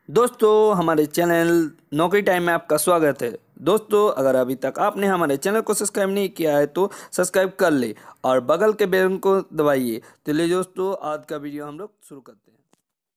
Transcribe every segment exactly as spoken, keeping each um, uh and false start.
दोस्तों हमारे चैनल नौकरी टाइम में आपका स्वागत है। दोस्तों अगर अभी तक आपने हमारे चैनल को सब्सक्राइब नहीं किया है तो सब्सक्राइब कर ले और बगल के बेल आइकन को दबाइए। तो ले दोस्तों आज का वीडियो हम लोग शुरू करते हैं।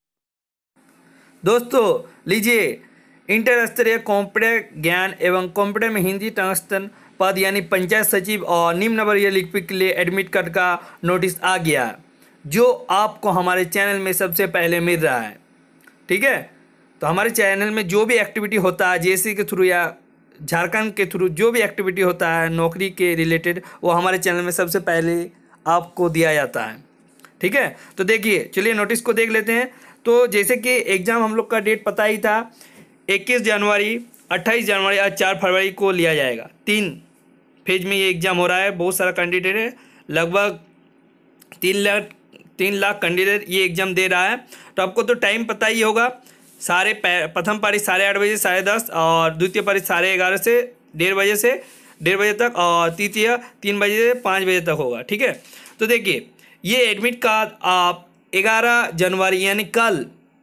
दोस्तों लीजिए, इंटर स्तरीय कंप्यूटर ज्ञान एवं कंप्यूटर में हिंदी ट्रांसलेशन पद यानी पंचायत सचिव और निम्न वर्गीय लिपिक के लिए एडमिट कार्ड का नोटिस आ गया, जो आपको हमारे चैनल में सबसे पहले मिल रहा है। ठीक है, तो हमारे चैनल में जो भी एक्टिविटी होता है जेएससी के थ्रू या झारखंड के थ्रू जो भी एक्टिविटी होता है नौकरी के रिलेटेड, वो हमारे चैनल में सबसे पहले आपको दिया जाता है। ठीक है, तो देखिए चलिए नोटिस को देख लेते हैं। तो जैसे कि एग्ज़ाम हम लोग का डेट पता ही था, इक्कीस जनवरी, अट्ठाईस जनवरी और चार फरवरी को लिया जाएगा। तीन फेज में ये एग्ज़ाम हो रहा है। बहुत सारा कैंडिडेट है, लगभग तीन लाख तीन लाख कैंडिडेट ये एग्ज़ाम दे रहा है। तो आपको तो टाइम पता ही होगा। सारे प्रथम पारी साढ़े आठ बजे साढ़े दस और द्वितीय पारी साढ़े ग्यारह से डेढ़ बजे से डेढ़ बजे तक और तृतीय तीन बजे से पाँच बजे तक होगा। ठीक है, तो देखिए ये एडमिट कार्ड आप ग्यारह जनवरी यानी कल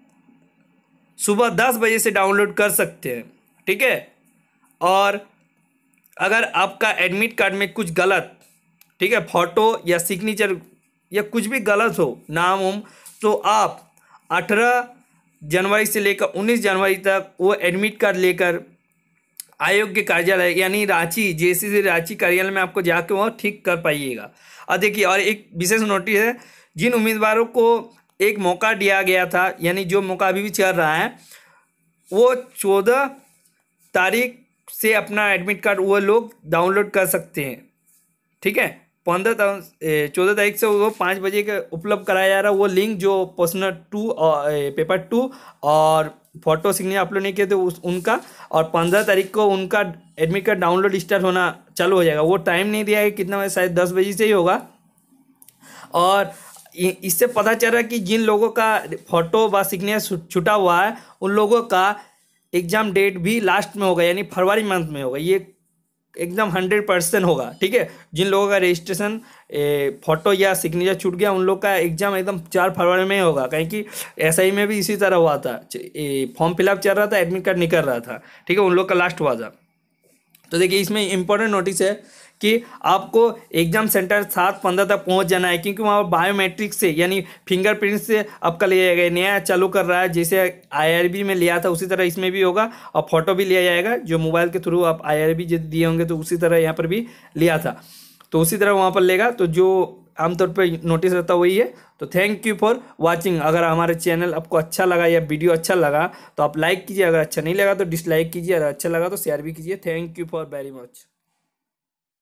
सुबह दस बजे से डाउनलोड कर सकते हैं। ठीक है, और अगर आपका एडमिट कार्ड में कुछ गलत, ठीक है, फोटो या सिग्नेचर या कुछ भी गलत हो, नाम उम, तो आप अठारह जनवरी से लेकर उन्नीस जनवरी तक वो एडमिट कार्ड लेकर आयोग के कार्यालय यानी रांची जेएससी रांची कार्यालय में आपको जाके वहाँ ठीक कर पाइएगा। और देखिए, और एक विशेष नोटिस है, जिन उम्मीदवारों को एक मौका दिया गया था यानी जो मौका अभी भी चल रहा है, वो चौदह तारीख से अपना एडमिट कार्ड वो लोग डाउनलोड कर सकते हैं। ठीक है, पंद्रह चौदह तारीख से वो पाँच बजे का उपलब्ध कराया जा रहा है वो लिंक, जो पर्सनल टू और पेपर टू और फोटो सिग्नेचर अपलोड नहीं किए थे उस उनका, और पंद्रह तारीख को उनका एडमिट कार्ड डाउनलोड स्टार्ट होना चालू हो जाएगा। वो टाइम नहीं दिया है कितना बजे, शायद दस बजे से ही होगा। और इससे पता चल रहा है कि जिन लोगों का फोटो व सिग्नेचर छुटा हुआ है उन लोगों का एग्ज़ाम डेट भी लास्ट में होगा यानी फरवरी मंथ में होगा। ये एकदम हंड्रेड परसेंट होगा। ठीक है, जिन लोगों का रजिस्ट्रेशन फोटो या सिग्नेचर छूट गया उन लोग का एग्जाम एकदम चार फरवरी में ही होगा। कहीं कि एसआई में भी इसी तरह हुआ था, फॉर्म फिलअप चल रहा था, एडमिट कार्ड निकल रहा था। ठीक है, उन लोग का लास्ट हुआ था। तो देखिए इसमें इंपॉर्टेंट नोटिस है कि आपको एग्जाम सेंटर सात पंद्रह तक पहुंच जाना है, क्योंकि वहाँ बायोमेट्रिक से यानी फिंगरप्रिंट से आपका लिया जाएगा। नया चालू कर रहा है, जैसे आईआरबी में लिया था उसी तरह इसमें भी होगा, और फोटो भी लिया जाएगा। जो मोबाइल के थ्रू आप आईआरबी जो दिए होंगे तो उसी तरह यहाँ पर भी लिया था, तो उसी तरह वहाँ पर लेगा। तो जो आमतौर पर नोटिस रहता वही है। तो थैंक यू फॉर वॉचिंग। अगर हमारे चैनल आपको अच्छा लगा या वीडियो अच्छा लगा तो आप लाइक कीजिए, अगर अच्छा नहीं लगा तो डिसलाइक कीजिए, अगर अच्छा लगा तो शेयर भी कीजिए। Thank you for very much.